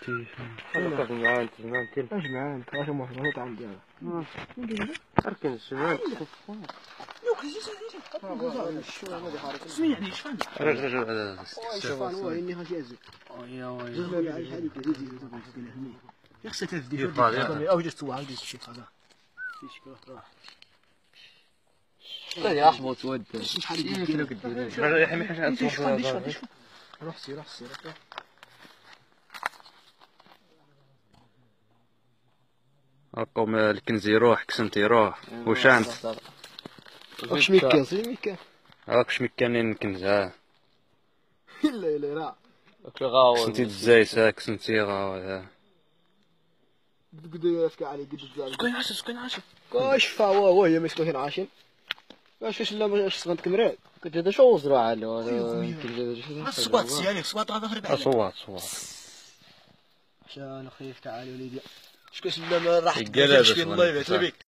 هذا معاند كاين اش معاند واش ما طعم ديالها كاين السمان شنو يعني شفان رجل شفان هو اني خاص يزك زعما على الحديد ديال يخص تفدي او جست هو عندي شي خلاص في شكل راح طيب احبط ود يحمي حاجه روح سير القوم الكنزي يروح كسنتي يروح وشانت واش ميكان سي ميكان هاك شمكانين الكنز ها لا لا غاوي كسنتي الزايس ها كسنتي غاوي قد يفكى علي قد الزعل سكين عاشر واش فاوا هي مسكين عاشر واش لا واش صغنت كمراد كنت هذا شو زرع له الصوات سيالي الصوات غادي نخرب عليه صوات عشان خيف تعالي وليدي شكون سلام راح يقلب الله يبارك فيك